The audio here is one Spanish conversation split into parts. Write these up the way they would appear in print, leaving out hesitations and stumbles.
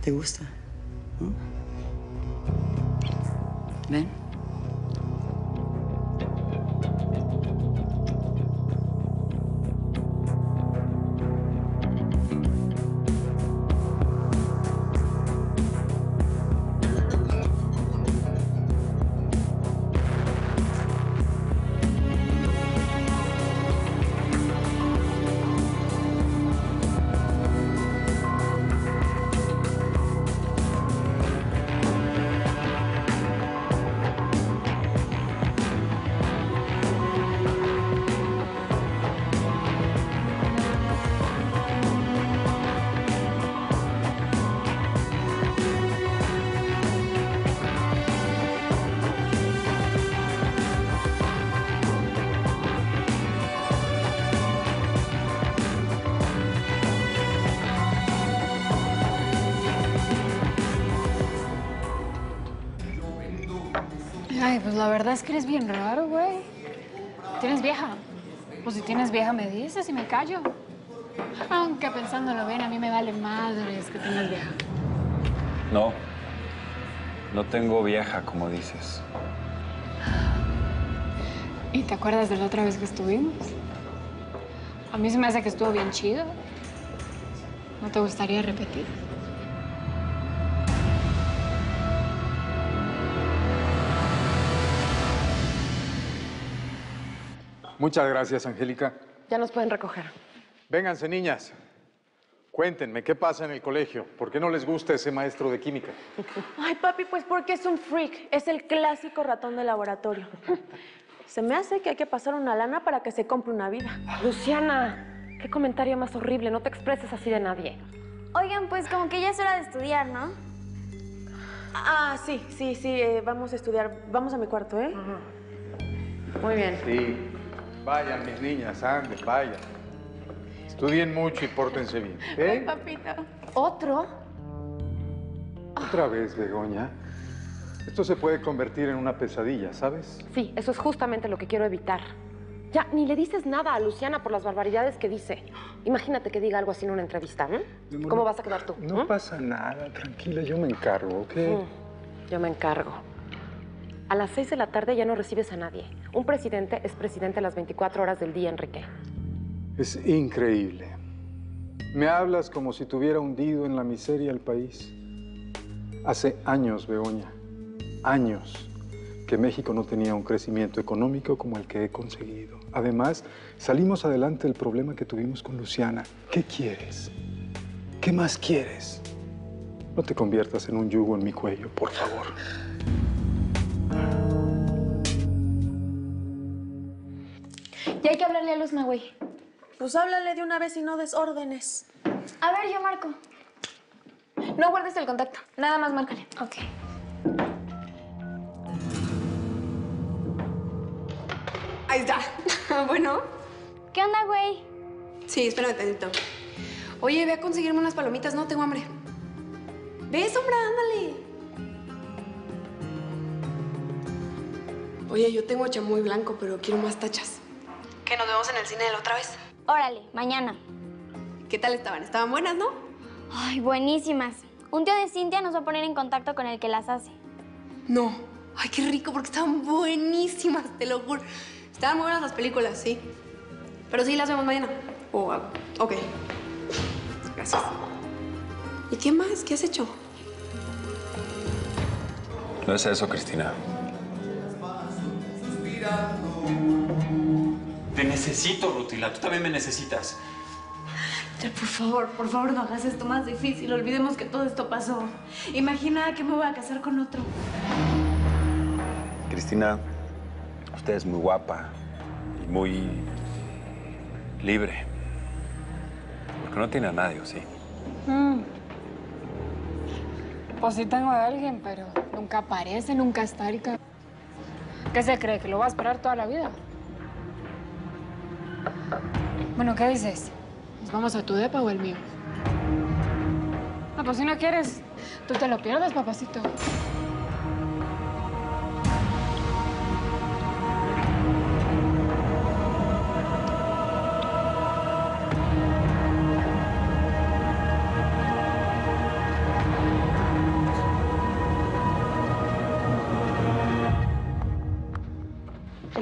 ¿Te gusta? ¿No? Ven. Ay, pues la verdad es que eres bien raro, güey. ¿Tienes vieja? Pues si tienes vieja me dices y me callo. Aunque pensándolo bien, a mí me vale madres que tengas vieja. No. No tengo vieja, como dices. ¿Y te acuerdas de la otra vez que estuvimos? A mí se me hace que estuvo bien chido. ¿No te gustaría repetir? Muchas gracias, Angélica. Ya nos pueden recoger. Vénganse, niñas. Cuéntenme, ¿qué pasa en el colegio? ¿Por qué no les gusta ese maestro de química? Ay, papi, pues porque es un freak. Es el clásico ratón de laboratorio. Se me hace que hay que pasar una lana para que se compre una vida. Luciana, qué comentario más horrible. No te expreses así de nadie. Oigan, pues como que ya es hora de estudiar, ¿no? Ah, sí, vamos a estudiar. Vamos a mi cuarto, ¿eh? Muy bien. Sí. Vayan, mis niñas, anden, vayan. Estudien mucho y pórtense bien. Ay, papito. ¿Otro? Otra vez, Begoña. Esto se puede convertir en una pesadilla, ¿sabes? Sí, eso es justamente lo que quiero evitar. Ya, ni le dices nada a Luciana por las barbaridades que dice. Imagínate que diga algo así en una entrevista, ¿no? ¿Cómo vas a quedar tú? No pasa nada, tranquila, yo me encargo, ¿ok? Yo me encargo. A las 6 de la tarde ya no recibes a nadie. Un presidente es presidente las 24 horas del día, Enrique. Es increíble. Me hablas como si tuviera hundido en la miseria el país. Hace años, Begoña, años, que México no tenía un crecimiento económico como el que he conseguido. Además, salimos adelante del problema que tuvimos con Luciana. ¿Qué quieres? ¿Qué más quieres? No te conviertas en un yugo en mi cuello, por favor. Ya hay que hablarle a Luzma, güey. Pues háblale de una vez y no des órdenes. A ver, yo marco. No guardes el contacto. Nada más márcale. Ok. Ahí está. Bueno. ¿Qué onda, güey? Sí, espérame tantito. Oye, ve a conseguirme unas palomitas, no tengo hambre. Ve, sombra, ándale. Oye, yo tengo chamoy blanco, pero quiero más tachas. ¿Qué, nos vemos en el cine de la otra vez? Órale, mañana. ¿Qué tal estaban? Estaban buenas, ¿no? Ay, buenísimas. Un tío de Cintia nos va a poner en contacto con el que las hace. No. Ay, qué rico, porque estaban buenísimas, te lo juro. Estaban muy buenas las películas, sí. Pero sí, las vemos mañana. Ok. Gracias. ¿Y qué más? ¿Qué has hecho? No es eso, Cristina. Te necesito, Rutila. Tú también me necesitas. Ya, por favor, no hagas esto más difícil. Olvidemos que todo esto pasó. Imagina que me voy a casar con otro. Cristina, usted es muy guapa y muy libre. Porque no tiene a nadie, ¿o sí? Pues sí tengo a alguien, pero nunca aparece, nunca está. ¿Qué se cree? ¿Que lo va a esperar toda la vida? Bueno, ¿qué dices? ¿Nos vamos a tu depa o el mío? Ah, pues si no quieres, tú te lo pierdes, papacito.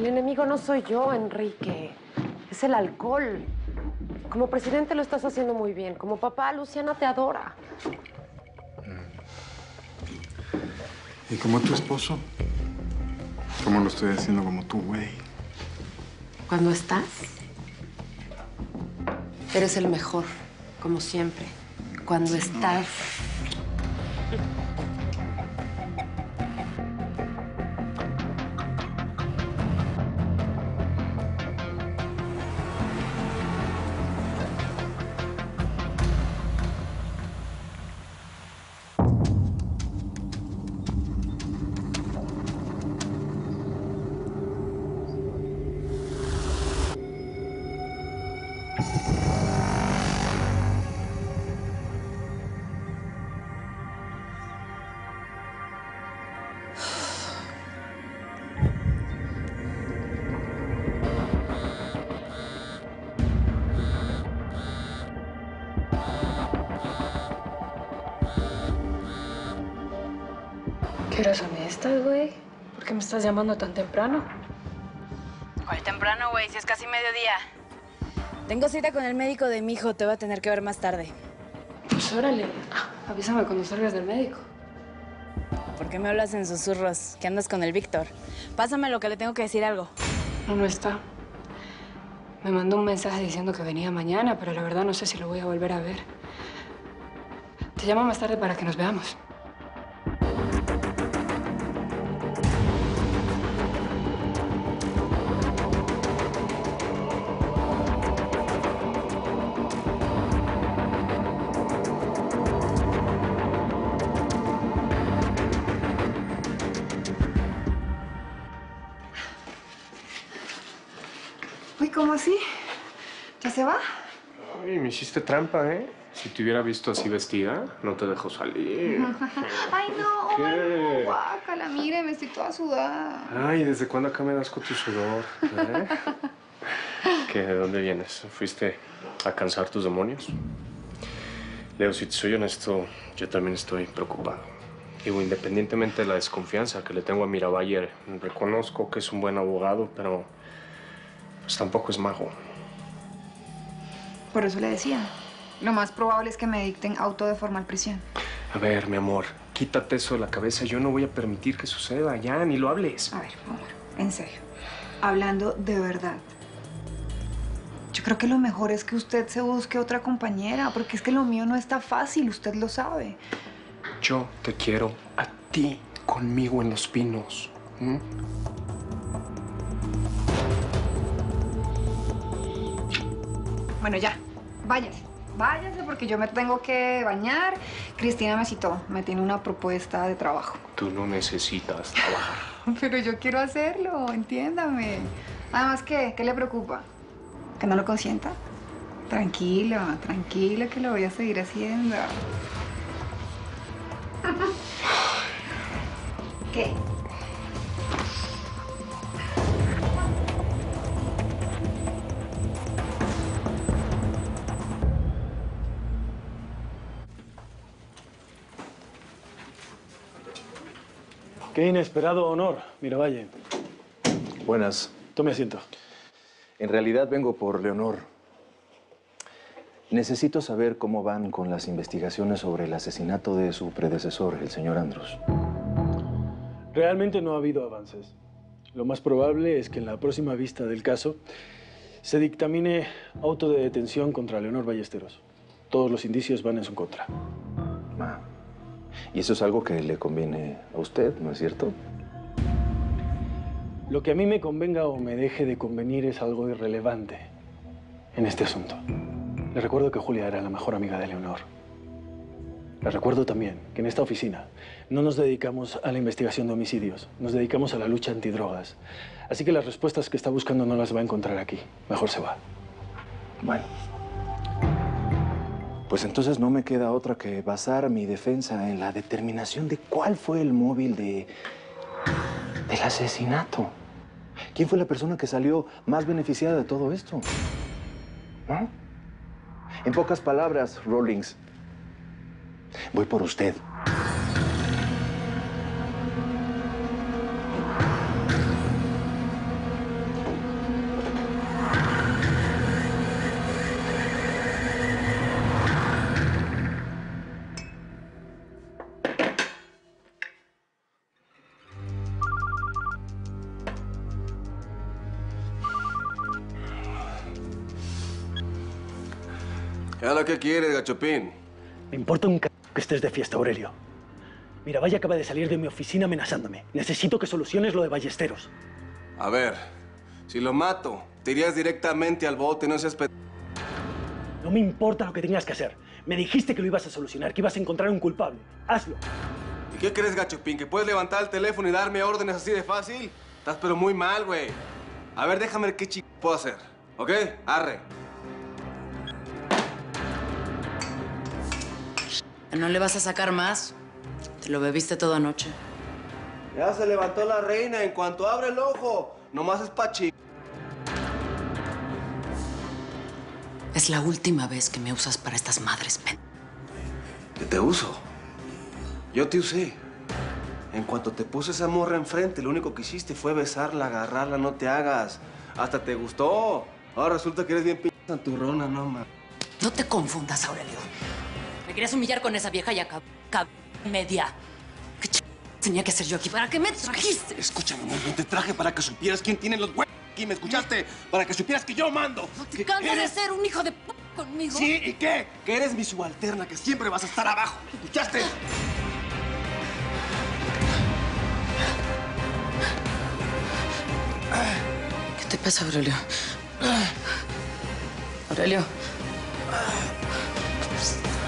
El enemigo no soy yo, Enrique. Es el alcohol. Como presidente lo estás haciendo muy bien. Como papá, Luciana te adora. ¿Y como tu esposo? ¿Cómo lo estoy haciendo como tú, güey? Cuando estás, eres el mejor, como siempre. Cuando estás... ¿Qué horas son estas, güey? ¿Por qué me estás llamando tan temprano? ¿Cuál temprano, güey? Si es casi mediodía. Tengo cita con el médico de mi hijo. Te voy a tener que ver más tarde. Pues órale. Avísame cuando salgas del médico. ¿Por qué me hablas en susurros? ¿Qué andas con el Víctor? Pásame lo que le tengo que decir algo. No está. Me mandó un mensaje diciendo que venía mañana, pero la verdad no sé si lo voy a volver a ver. Te llamo más tarde para que nos veamos. Uy, ¿cómo así? ¿Ya se va? Ay, me hiciste trampa, ¿eh? Si te hubiera visto así vestida, no te dejo salir. Ay, no, ¿Qué? ay, no, guácala, mire, me estoy toda sudada. Ay, ¿desde cuándo acá me das con tu sudor? ¿Eh? ¿Qué? ¿De dónde vienes? ¿Fuiste a cansar tus demonios? Leo, si te soy honesto, yo también estoy preocupado. Digo, independientemente de la desconfianza que le tengo a Miravalle, reconozco que es un buen abogado, pero pues tampoco es mago. Por eso le decía. Lo más probable es que me dicten auto de formal prisión. A ver, mi amor, quítate eso de la cabeza. Yo no voy a permitir que suceda. Ya, ni lo hables. A ver, amor, en serio. Hablando de verdad. Yo creo que lo mejor es que usted se busque otra compañera, porque es que lo mío no está fácil, usted lo sabe. Yo te quiero a ti conmigo en Los Pinos. ¿Mm? Bueno, ya, váyase. Váyase porque yo me tengo que bañar. Cristina me citó, me tiene una propuesta de trabajo. Tú no necesitas trabajar. Pero yo quiero hacerlo, entiéndame. Además, ¿qué le preocupa? ¿Que no lo consienta? Tranquilo, tranquilo que lo voy a seguir haciendo. ¿Qué? Qué inesperado honor, Miravalle. Buenas. Tome asiento. En realidad vengo por Leonor. Necesito saber cómo van con las investigaciones sobre el asesinato de su predecesor, el señor Andros. Realmente no ha habido avances. Lo más probable es que en la próxima vista del caso se dictamine auto de detención contra Leonor Ballesteros. Todos los indicios van en su contra. Y eso es algo que le conviene a usted, ¿no es cierto? Lo que a mí me convenga o me deje de convenir es algo irrelevante en este asunto. Le recuerdo que Julia era la mejor amiga de Leonor. Le recuerdo también que en esta oficina no nos dedicamos a la investigación de homicidios, nos dedicamos a la lucha antidrogas. Así que las respuestas que está buscando no las va a encontrar aquí. Mejor se va. Bueno. Pues entonces no me queda otra que basar mi defensa en la determinación de cuál fue el móvil del asesinato. ¿Quién fue la persona que salió más beneficiada de todo esto? ¿No? En pocas palabras, Rawlings, voy por usted. ¿Qué es lo que quieres, gachopín? Me importa un c... que estés de fiesta, Aurelio. Mira, Valle acaba de salir de mi oficina amenazándome. Necesito que soluciones lo de Ballesteros. A ver, si lo mato, te irías directamente al bote, no seas No me importa lo que tengas que hacer. Me dijiste que lo ibas a solucionar, que ibas a encontrar un culpable. Hazlo. ¿Y qué crees, gachopín? ¿Que puedes levantar el teléfono y darme órdenes así de fácil? Estás pero muy mal, güey. A ver, déjame ver qué chico puedo hacer. ¿Ok? Arre. ¿No le vas a sacar más? Te lo bebiste toda anoche. Ya se levantó la reina. En cuanto abre el ojo, nomás es pa' chico. Es la última vez que me usas para estas madres, ¿Que te uso? Yo te usé. En cuanto te puse esa morra enfrente, lo único que hiciste fue besarla, agarrarla, no te hagas. Hasta te gustó. Ahora resulta que eres bien p*** santurrona, no, man. No te confundas, Aurelio. Me querías humillar con esa vieja y acá media. ¿Qué tenía que hacer yo aquí? ¿Para qué me trajiste? Escúchame, amor, no te traje para que supieras quién tiene los huevos aquí, ¿me escuchaste? Para que supieras que yo mando. ¿No te cansas de ser un hijo de p conmigo? Sí, ¿y qué? Que eres mi subalterna, que siempre vas a estar abajo. ¿Me escuchaste? ¿Qué te pasa, Aurelio? Aurelio.